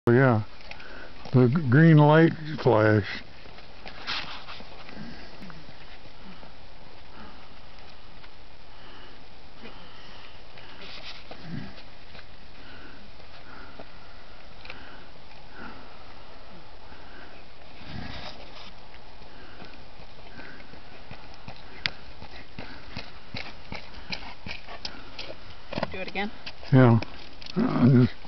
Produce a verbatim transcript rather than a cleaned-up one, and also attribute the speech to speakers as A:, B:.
A: Yeah, the green light flash.
B: Do it again?
A: Yeah. Uh, just